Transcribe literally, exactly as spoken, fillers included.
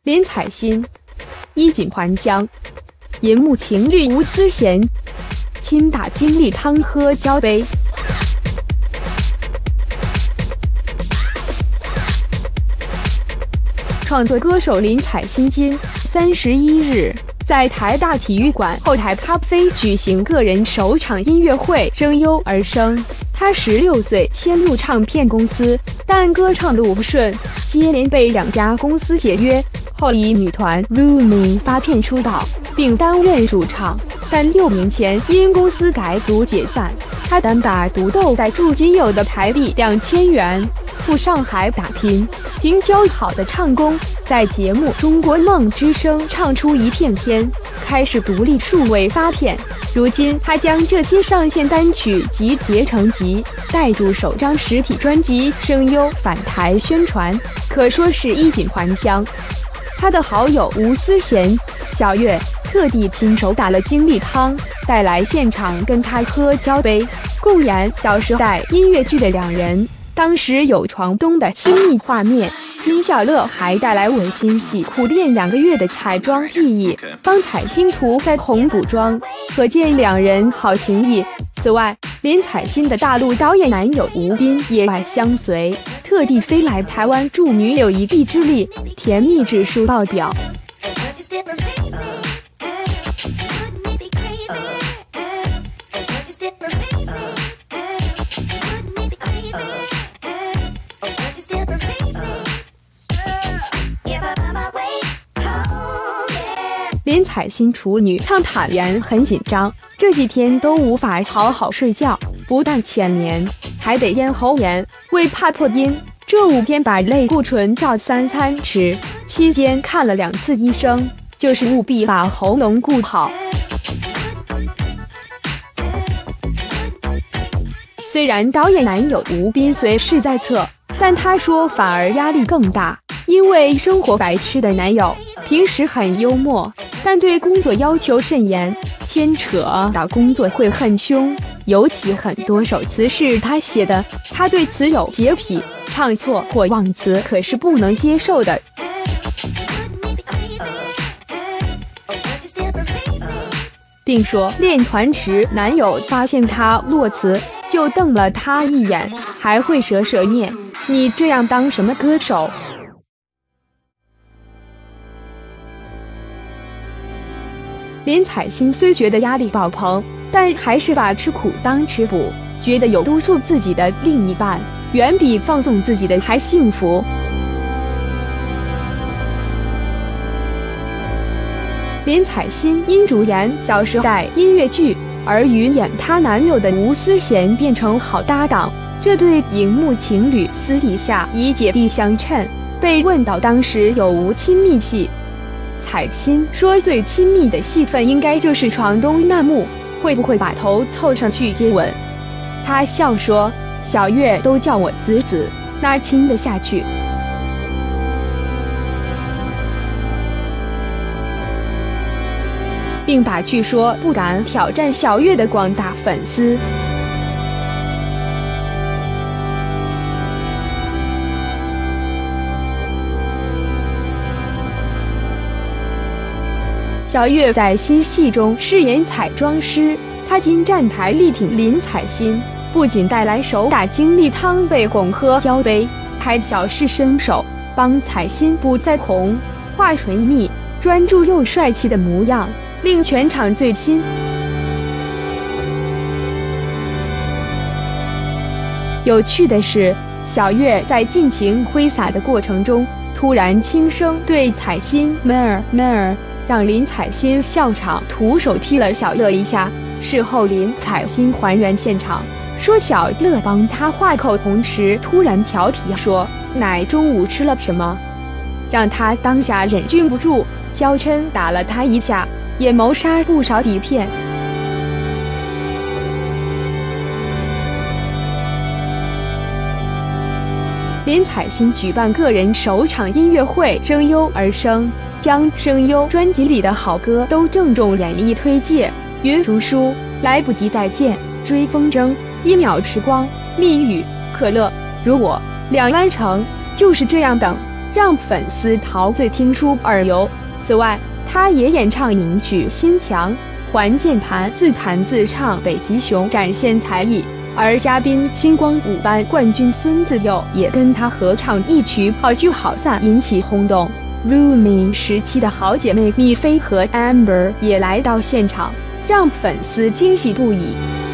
林采欣，衣锦还乡，银幕情侣吴思贤，亲打精力汤喝交杯。创作歌手林采欣今三十一日在台大体育馆后台咖啡举行个人首场音乐会，声优而生。他十六岁签入唱片公司，但歌唱路不顺，接连被两家公司解约，后以女团 Rooming 发片出道，并担任主唱。但六年前因公司改组解散，他单打独斗，带住仅有的台币两千元赴上海打拼，凭姣好的唱功，在节目《中国梦之声》唱出一片天，开始独立数位发片。如今他将这些上线单曲集结成集，带入首张实体专辑，声优返台宣传，可说是衣锦还乡。他的好友吴思贤、小月特地亲手打了精力汤，带来现场跟他喝交杯，共演《小时代》音乐剧的两人。当时有床东的亲密画面，金小乐还带来违心戏，苦练两个月的彩妆技艺，帮采欣涂腮红补妆，可见两人好情谊。此外，林采欣的大陆导演男友吴斌也来相随，特地飞来台湾助女友一臂之力，甜蜜指数爆表。林采欣处女唱坦言很紧张，这几天都无法好好睡觉，不但浅眠，还得咽喉炎，为怕破音，这五天把类固醇照三餐吃，期间看了两次医生，就是务必把喉咙顾好。虽然导演男友吴斌随时在侧，但他说反而压力更大，因为生活白痴的男友平时很幽默，但对工作要求甚严，牵扯到工作会很凶，尤其很多首词是他写的，他对词有洁癖，唱错或忘词可是不能接受的。并说练团时男友发现他落词，就瞪了他一眼，还会蛇蛇念，你这样当什么歌手？林采欣虽觉得压力爆棚，但还是把吃苦当吃补，觉得有督促自己的另一半，远比放纵自己的还幸福。林采欣因主演《小时代》音乐剧而与演她男友的吴思贤变成好搭档，这对荧幕情侣私底下以姐弟相称。被问到当时有无亲密戏，采欣说最亲密的戏份应该就是床东那幕，会不会把头凑上去接吻？她笑说，小月都叫我子子，哪亲得下去？并把据说不敢挑战小月的广大粉丝小月在新戏中饰演彩妆师，她今站台力挺林采欣，不仅带来手打精力汤被拱喝交杯，还小试身手，帮采欣补腮红、画唇蜜，专注又帅气的模样令全场醉心。有趣的是，小月在尽情挥洒的过程中，突然轻声对采欣妹儿妹儿，让林采欣笑场，徒手踢了小乐一下。事后林采欣还原现场，说小乐帮她画口红时突然调皮说奶中午吃了什么，让她当下忍俊不住，娇嗔打了她一下，也谋杀不少底片。林采欣举办个人首场音乐会，声优而生，将声优专辑里的好歌都郑重演绎推介，云如书、来不及再见、追风筝、一秒时光、蜜语、可乐、如我、两湾城，就是这样等。 让粉丝陶醉听出耳油。此外，他也演唱名曲《心墙》，还键盘自弹自唱北极熊，展现才艺。而嘉宾星光五班冠军孙自佑也跟他合唱一曲《好聚好散》，引起轰动。入名时期的好姐妹蜜菲和 Amber 也来到现场，让粉丝惊喜不已。